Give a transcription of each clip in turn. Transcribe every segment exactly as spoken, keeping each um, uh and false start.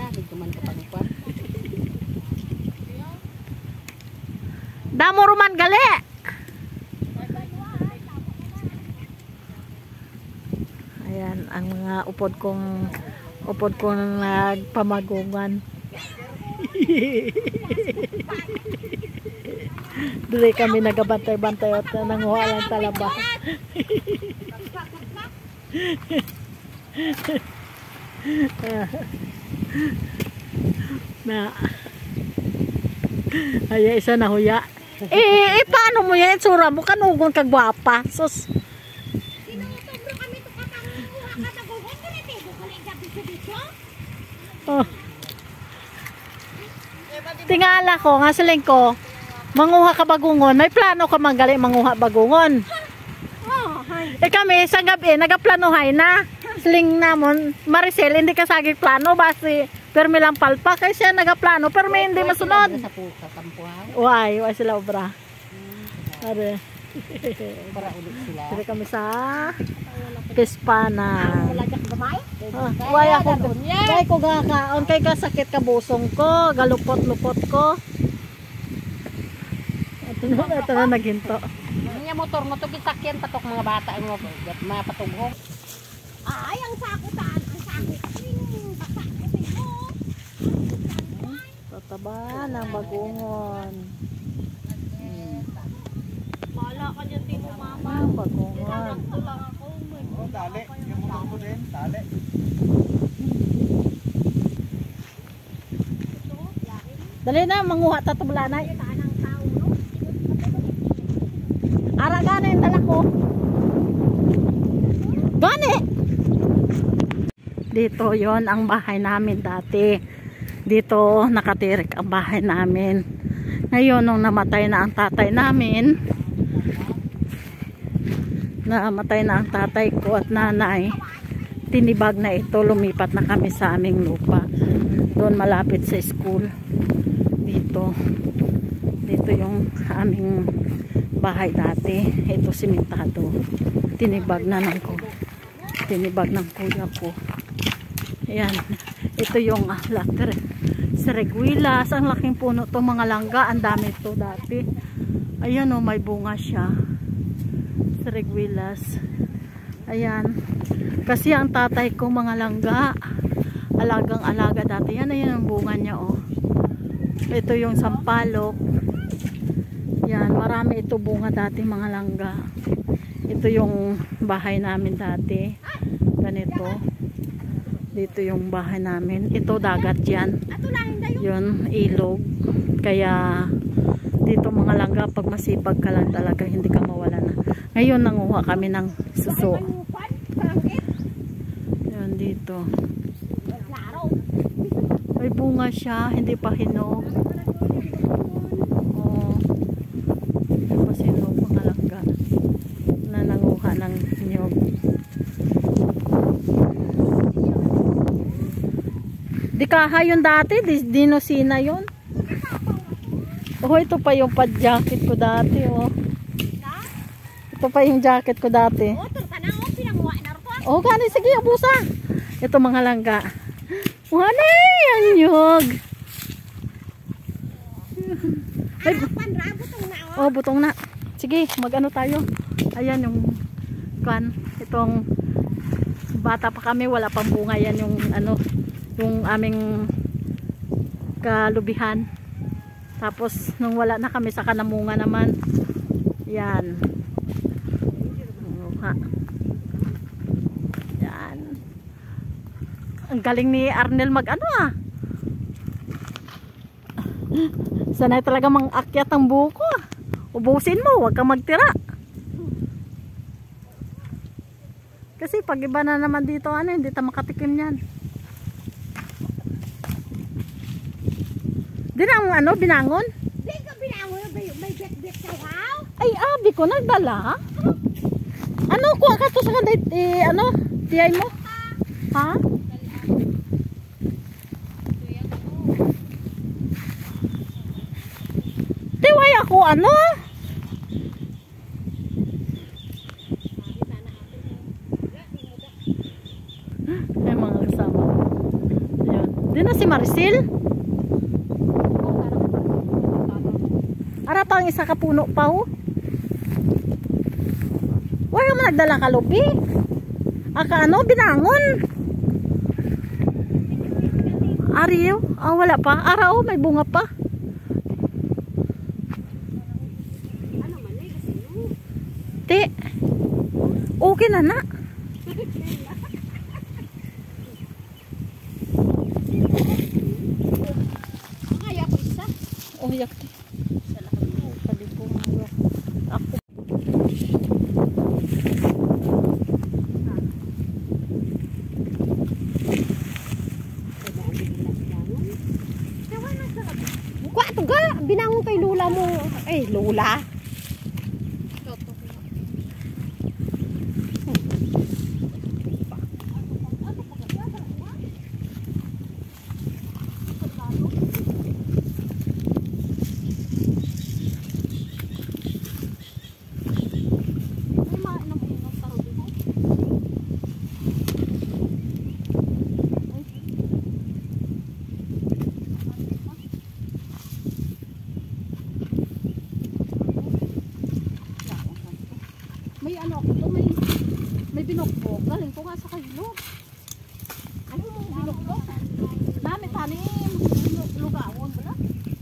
dito man ka pangkuan. Damo ruman gali. Ayan ang mga upod kong upod kong nagpamagungan. Dili kami nagabantay-bantay at nanguha lang talaba. Na ay isa na huya. Eh, eh paano mo yan itsura mo kanugon kag gwapa. Sus. Oh. Tingala ko nga siling ko manguha ka bagungon. May plano ka manggali manguha bagungon. Oh, hay. Eh kami sa gabi nagaplanohay na. Siling namon Maricel hindi ka sagig plano basi permi lang palpa kay siya nagaplano permi hindi masunod. Sa pusa tampuhan. Why, why sila obra. Are. Para ulit sila. Dire kami sa Pispanan. Wala jak gamay. Oh, why ako kay ko ga kaon kay ka sakit ka busong ko, galupot-lupot ko. Ito na ito na naghinto. Nya motor mo to gisakyan patok mga bata mo mga patughog. Ay ang sakutan, ang sakit. Bata ko. Tataba ng bagungon. Bala ka diyan timo mama. Ang bagungon. Tulang ako. Oh, dali. Yung motor ko din, dali. Dali na manguha ta tublanay. Ara gani yung dala ko. Gani. Dito yon ang bahay namin dati. Dito nakatirik ang bahay namin. Ngayon nung namatay na ang tatay namin, namatay na ang tatay ko at nanay, tinibag na ito, lumipat na kami sa aming lupa. Doon malapit sa school. Dito. Dito yung aming bahay dati. Ito simentado. Tinibag na ng ko. Tinibag ng kuya ko. Ayan. Ito yung uh, latter. Sereguilas. Ang laking puno to mga langga. Ang dami to dati. Ayan o, may bunga siya. Sereguilas. Ayan. Kasi ang tatay ko mga langga. Alagang alaga dati. Yan, ayan ang bunga niya o. Ito yung sampalok. Yan, marami ito bunga dati mga langga. Ito yung bahay namin dati. Ganito. Dito yung bahay namin. Ito dagat yan. Yun, ilog. Kaya dito mga langga, pag masipag ka lang talaga, hindi ka mawala na. Ngayon nanguha kami ng suso. Yan dito. May bunga siya, hindi pa hinog. Oh. Hindi pa hinog mga langga. Na nanguha ng nyog. Di kaha yun dati, di, dinosina yun. Oh, ito pa yung pad-jacket ko dati, oh. Ito pa yung jacket ko dati. Oh, gani, sige, abusa. Ito mga langga. Wala, ang nyog. Ay, oh, butong na. Sige, mag-ano tayo. Ayan yung kan, itong bata pa kami, wala pang bunga yan yung ano, yung aming kalubihan. Tapos nung wala na kami sa kanamunga naman. Yan. Ha. Yan. Ang galing ni Arnel mag ano ah. Sanay talaga mang-akyat ang buko. Ubusin mo, huwag kang magtira. Kasi pag iba na naman dito, ano, hindi ta makatikim yan. Di na ang ano, binangon? Di ka binangon, may bet-bet sa wow? Ay, abi ko, nagdala. Ano, kuha ka to sa kanday, eh, ano, tiyay mo? Ha? Tiway ako, ano? Ay, mga kasama. Ayun. Di Di na si Maricel? Ara pang isa ka puno pa oh. Wala mo nagdala ka lupi. Aka ano, binangon. Ariyo? Ah, wala pa. Ara oh, may bunga pa. Te. Okay na na. Kaya ko isa. Oh, yak. Ako. Kuha ito ga. Binangon kay lula mo. Eh, lula. May ano ako to, may may binokbok. Galing ko nga sa kayo. Ano mo binokbok? Dami tanim. Lugawon wala.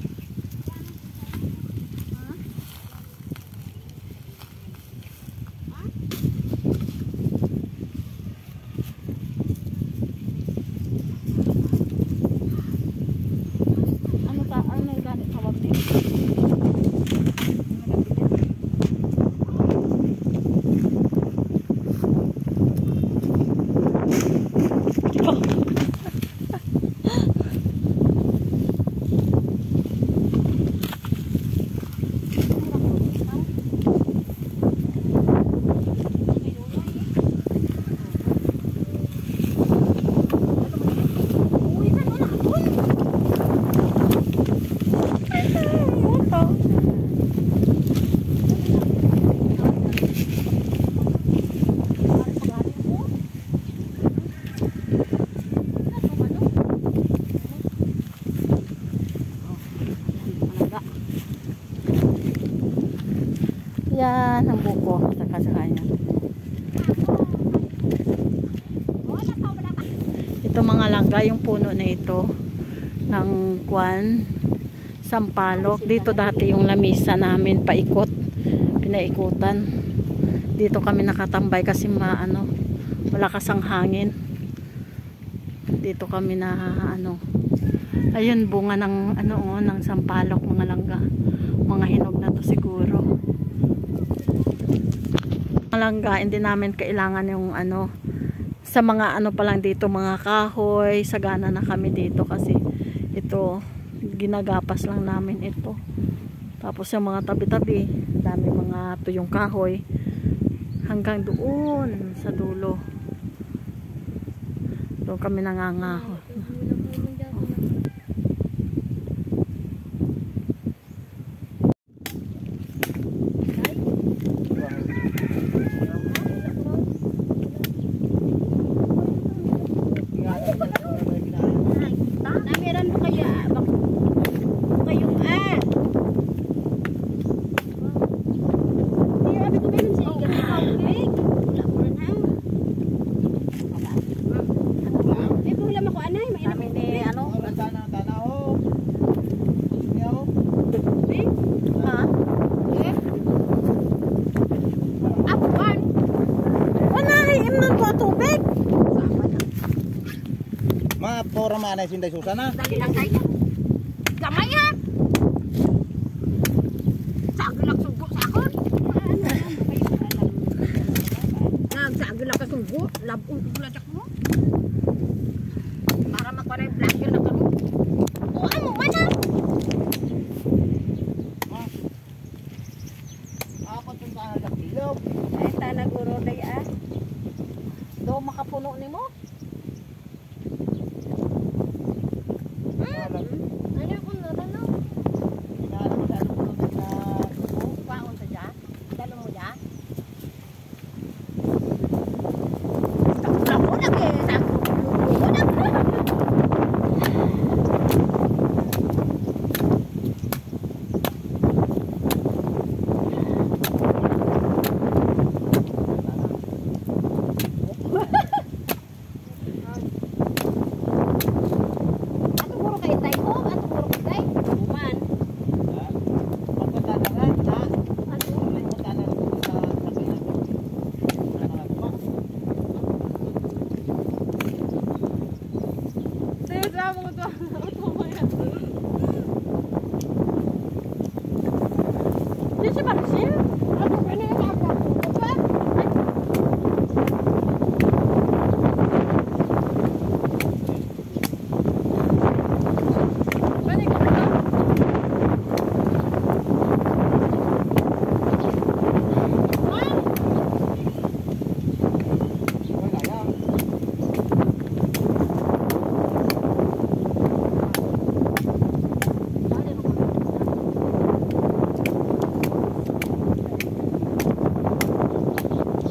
Ha? Ha? Ano ka? Ano yung ganit tawag din? Yan ang buko sa kasakanya. Ito mga langga, yung puno na ito ng kwan, sampalok. Dito dati yung lamisa namin paikot, pinaikutan. Dito kami nakatambay kasi maano, malakas ang hangin. Dito kami na ano, ayun bunga ng ano oh, ng sampalok mga langga. Mga hinog na to siguro. Langga, hindi namin kailangan yung ano sa mga ano pa lang dito, mga kahoy, sagana na kami dito kasi ito ginagapas lang namin ito. Tapos yung mga tabi-tabi, dami mga tuyong kahoy hanggang doon sa dulo. Doon kami nangangaho. Namiran mo kaya kayong ah. Hindi abi ko meron sa igat na big. Wala ko rin ha. Eh wala mo ko anay, may namin ni ano. Tana tana ho. Niyo. Eh? Ha? Eh? Apan. Wala him nun ko tubig. Ma pora mana sinday Susana. Dali lang kayo. Gamay ha. Sagulak sugo sa akon. Nagsagulak ka sugo, labong tulad mo. Para makuha vlogger na kamo. O amo mana? Apa tong tanah dak bilog. Ay tanag uro day ah. Do makapuno nimo. Ano kung nadalo? Inara mo sa ano na Kwaon sa dyan? Dalo mo dyan? Takula mo na kaya sa kulo na. drama ko to. Di si Marcel? Ako pa na yung ako. Apa? Balik ko na.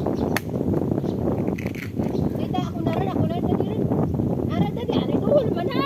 Kita ako na rin, ako na rin tadi rin. Ara tadi, ano ito, wala man na.